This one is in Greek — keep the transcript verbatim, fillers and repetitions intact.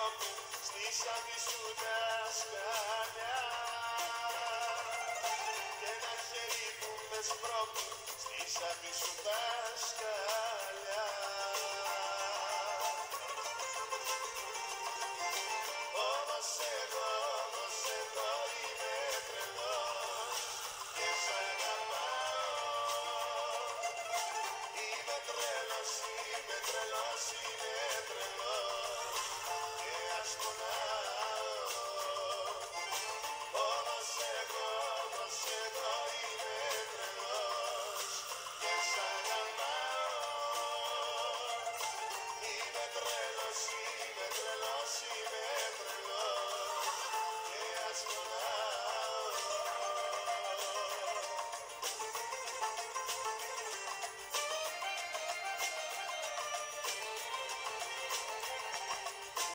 τρόπο στις άκρη σου τα σκαλιά και ένα χέρι που με σπρώχνει στις άκρη σου τα σκαλιά. Όμως εγώ, όμως εγώ είμαι τρελός και σ' αγαπάω. Είμαι τρελός, είμαι τρελός, είμαι τρελός και ας πονάω. Όμως εγώ, όμως εγώ είμαι τρελός και σ' αγαπάω. Είμαι τρελός, είμαι τρελός.